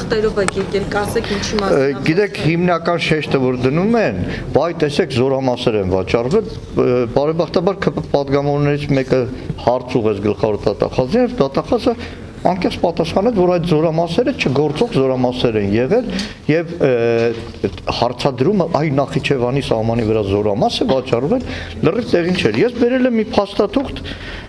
թղթերով եք եկել, կասեք ինչի մասին։ Գիտեք, հիմնական շեշտը որ դնում են, բայ տեսեք զորամասեր են վաճառվել, բարեբախտաբար պատգամավորներից մեկը հարց ուղղեց գլխավոր դատախազին, եւ դատախազը անկեղծ պատասխանեց, որ այդ զորամասերը չգործող զորամասեր են եղել եւ հարցադրումը այ Նախիջևանի սահմանի վրա զորամաս է վաճառվել լրիվ տեղին չէր։ Ես բերել եմ մի փաստաթուղթ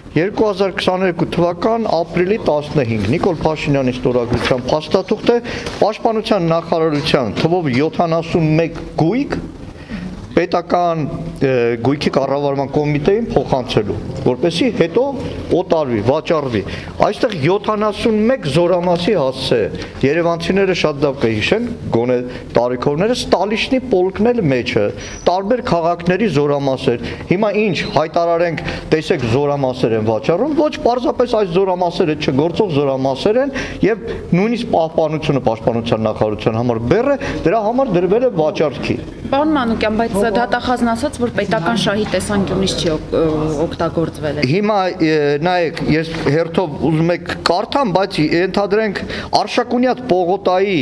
2022 թվական ապրիլի 15 Նիկոլ Փաշինյանի ստորագրությամբ փաստաթուղթ է Պաշտպանության նախարարության թվով 71 գույք պետական գույքի կառավարման կոմիտեին փոխանցելու, որպեսզի հետո օտարվի, վաճառվի։ Այստեղ 71 զորամասի հասցե է։ Երևանցիները շատ լավ կհիշեն, գոնե տարիքորները Ստալիշնի պոլկն էլ մեջը, տարբեր քաղաքների զորամասեր։ Հիմա ինչ հայտարարենք, տեսեք զորամասեր են վաճառում, ոչ պարզապես այս զորամասերը չգործող զորամասեր են եւ նույնիսկ պահպանությունը պաշտպանության նախարարության համար բեռ է, դրա համար դրվել է վաճառքի։ Պարոն Մանուկյան, բայց դատախազն ասաց, որ պետական շահի տեսանկյունից չի օգտագործվել է։ Հիմա նայեք, ես հերթով ուզում եք կարդամ, բայց ենթադրենք Արշակունյաց Պողոտայի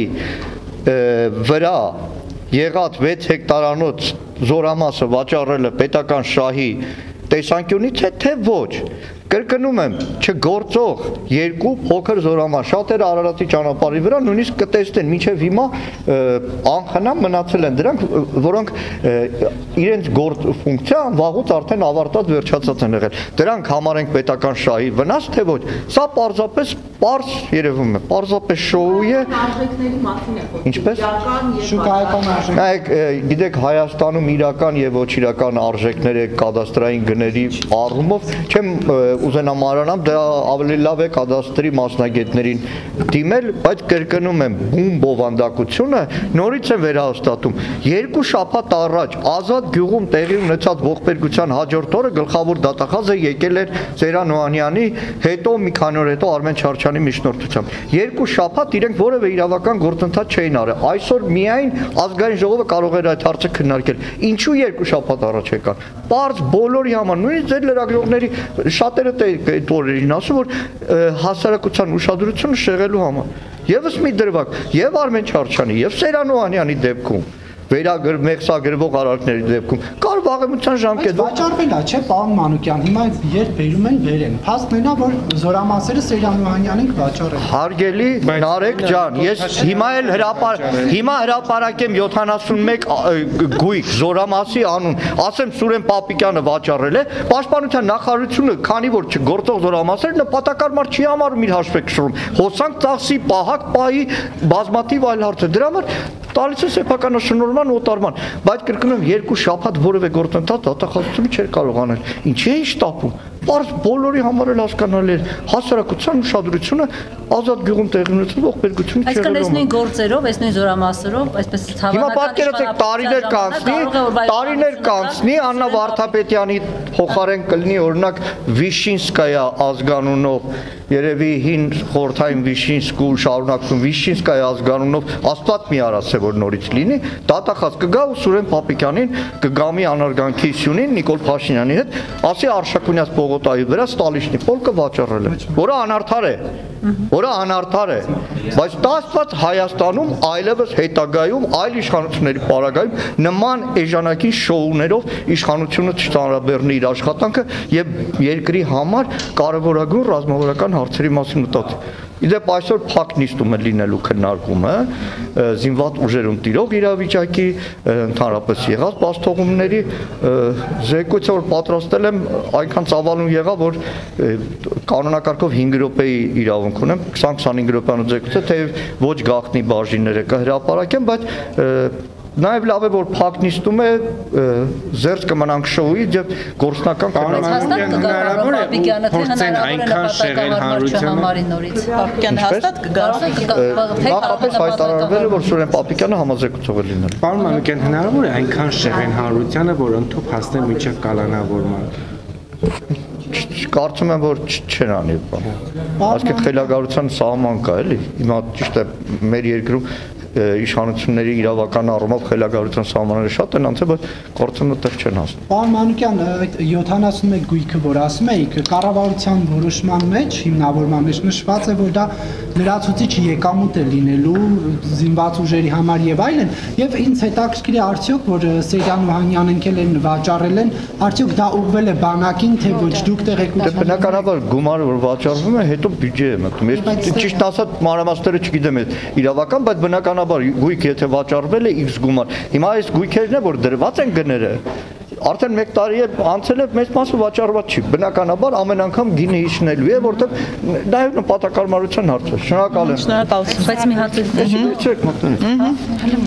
վրա եղած 6 հեկտարանոց զորամասը վաճառելը պետական շահի տեսանկյունից է, թե ոչ։ Կրկնում եմ, չգործող երկու փոքր զորամաս, շատերը Արարատի ճանապարհի վրա նույնիսկ կտեսնեն, մինչև հիմա անխնամ մնացել են դրանք, որոնք իրենց գործ ֆունկցիան վաղուց արդեն ավարտած վերջացած են եղել։ Դրանք համարենք պետական շահի վնաս, թե ոչ։ Սա պարզապես պարզ երևում է, պարզապես շոու է։ Ինչպես։ Շուկայական արժեք։ Նայեք, գիտեք, Հայաստանում իրական եւ ոչ իրական արժեքները կադաստրային գների առումով չեմ ուզենամ արանամ, դա ավելի լավ է կադաստրի մասնագետներին դիմել, բայց կրկնում եմ, բուն բովանդակությունը նորից է վերահաստատում։ 2 շաբաթ առաջ Ազատ գյուղում տեղի ունեցած ողբերգության հաջորդ օրը գլխավոր դատախազը եկել էր Ծերան Օհանյանի, հետո մի քանի օր հետո Արմեն Չարչյանի միջնորդությամբ։ 2 շաբաթ իրենք որևէ իրավական գործընթաց չէին արել։ Այսօր միայն ազգային ժողովը կարող էր այդ հարցը քննարկել։ Ինչու 2 շաբաթ առաջ եկան։ Պարզ բոլորի համար, նույնիսկ ձեր լրագրողների շատերը այդ օրերին ասում, որ հասարակության ուշադրությունը շեղելու համար։ Եվս մի դրվագ, եւ Արմեն Չարչյանի, եւ Սերան Օհանյանի դեպքում մեղսագրվող արարքների դեպքում կար վաղեմության ժամկետ վաճառվել է, չէ, պարոն Մանուկյան, հիմա երբ բերում են վերեն։ Փաստն է, որ զորամասերը Սերան Օհանյանին վաճառել։ Հարգելի Նարեկ ջան, ես հիմա էլ հրապարակեմ 71 գույք զորամասի անուն, ասեմ Սուրեն Պապիկյանը վաճառել է, Պաշտպանության նախարարությունը, քանի որ չգործող զորամասեր նպատակարար չի համարում իր հաշվեկշռում։ Հոսանք ծախսի, պահակ պահի, բազմաթիվ այլ հարցեր։ Դրա համար տալիս է սեփականաշնորհման օտարման, բայց կրկնում 2 շաբաթ որևէ գործընթաց դատախազությունը չէր կարող անել։ Ինչի է շտապում։ Պարզ բոլորի համար էլ հասկանալի է հասարակության ուշադրությունը Ազատ գյուղում տեղի ունեցող ողբերգությունը չէր։ Այսինքն այս նույն գործերով, այս նույն զորամասերով, այսպես Հիմա պատկերացեք տարիներ կանցնի Աննա Վարդապետյանի փոխարեն կլինի օրինակ Վիշինսկայա ազգանունով, երևի հին խորհրդային Վիշինսկու շարունակվում Վիշինսկայա ազգանունով Աստված մի արասե որ նորից լինի, դատախազ կգա ու Սուրեն Պապիկյանին կգամի անարգանքի սյունին Նիկոլ Փաշինյանի հետ, ասի Արշակունյաց Պողոտայի վրա Ստալիշնի պոլկը վաճառել է, որը անարդար է, բայց տասված Հայաստանում այլևս հետագայում այլ իշխանությունների պարագայում նման էժանագին շոուներով իշխանությունը չծանրաբեռնի իր աշխատանքը եւ երկրի համար կարևորագույն ռազմավարական հարցերի մասին մտածի։ Իդեպ այսօր փակ նիստում է լինելու քննարկումը զինված ուժերում տիրող իրավիճակի, ընդհանրապես եղած բացթողումների զեկույցը որ պատրաստել եմ այնքան ծավալուն եղավ որ կանոնակարգով 5 րոպեի իրավունք ունեմ 20-25 րոպեանոց զեկույցը թեև ոչ գաղտնի բաժինները կհրապարակեմ, բայց Նաև լավ է որ փակ նիստում է զերծ կմնանք շոուից եւ գործնական հնարավոր է փորձեն այնքան շեղել հանրությանը նորից Պապիկյանը հաստատ նախապես հայտարարվել է որ Սուրեն Պապիկյանը համազեկուցող է լինել։ Պարոն Մանուկյան, հնարավոր է այնքան շեղեն հանրությանը, որ ընդཐུպ հասնեն մինչև կալանավորման։ Կարծում եմ որ չեն անի բան։ Այսինքն խելագարության սահման կա էլի։ Հիմա ճիշտ է մեր երկրում իշխանությունների իրավական առումով խելագարության սահմանները շատ են անցել, բայց գործոնը տեղ չեն հասնում։ Պարոն Մանուկյան, այդ 71 գույքը, որ ասում եք, կառավարության որոշման մեջ, հիմնավորման մեջ նշված է, որ դա լրացուցիչ եկամուտ է լինելու զինված ուժերի համար եւ այլն, եւ ինձ հետաքրքիր է արդյոք, որ Սեյրան Օհանյանն ընկել են վաճառել են, արդյոք դա ուղղվել է բանակին, թե ոչ, դուք տեղեկություն։ Բնականաբար գումարը որ վաճառվում է, հետո բյուջե է մտնում։ Ես ճիշտ ասած մանրամասները չգիտեմ իրավական, բայց բնականաբար գույք եթե վաճառվել է X գումար։ Հիմա այս գույքերն է որ դրված են գները, արդեն 1 տարի է անցել է, մեծ մասը վաճառված չի։ Բնականաբար ամեն անգամ գինը հիշնելու է, որտեղ նաև նպատակարարության հարց է։ Շնորհակալ եմ։ Շնորհակալություն, բայց մի հատ